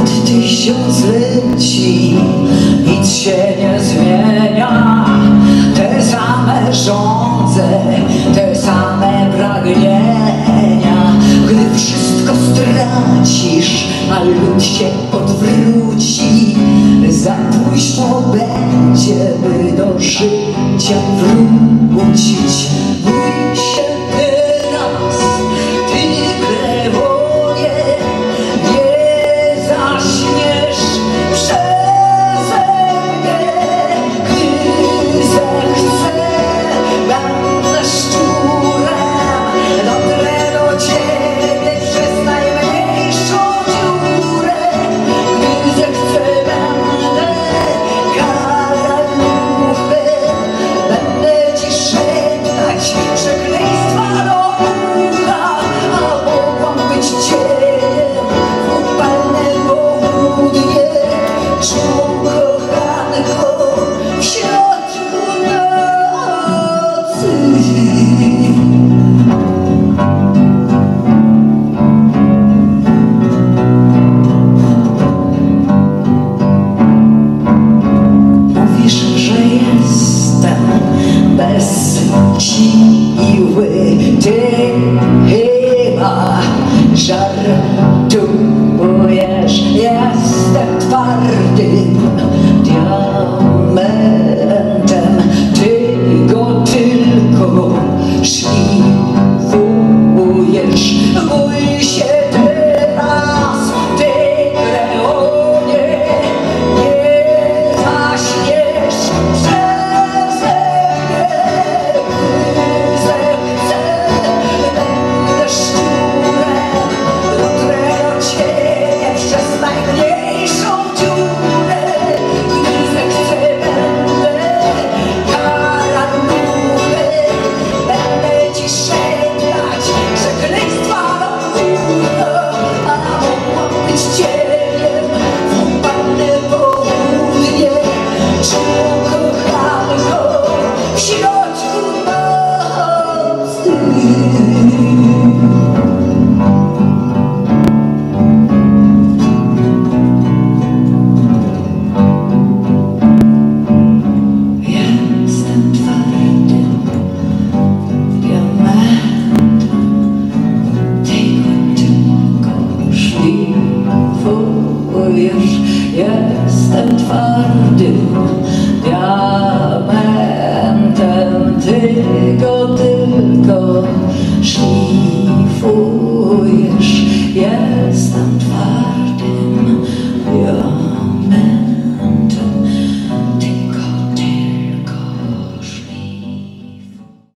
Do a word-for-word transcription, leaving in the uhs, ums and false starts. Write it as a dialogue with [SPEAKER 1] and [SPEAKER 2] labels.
[SPEAKER 1] Od tysiącleci nic się nie zmienia. Te same żądze, te same pragnienia. Gdy wszystko stracisz, a lud się odwróci, za późno będzie, by do życia wrócić. Bój się teraz, ty krewonie, nie zaśniesz przeze mnie. Gdy zechcę, będę szczurem, dotrę do ciebie przez najmniejszą dziurę. Gdy zechcę, będę karaluchem, będę ci szeptać przekleństwa do ucha, a mogłam być cieniem w upalne południe, czą kochanką w środku nocy. Mówisz, że jestem bez siły, ty chyba żartujesz. Jestem twardym diamentem, ty go tylko szlifujesz. Bój się teraz, ty kreonie, nie zaśniesz przeze mnie. Gdy zechcę, będę szczurem, dotrę do ciebie przez najmniejszą dziurę. Gdy zechcę, będę karaluchem, będę ci szeptać przekleństwa do ucha, a mogłam być cieniem w upalne południe, czą kochanką w środku nocy. Jestem twardym diamentem, ty go tylko szlifujesz. Jestem twardym diamentem, ty go tylko szlifujesz. Jestem twardym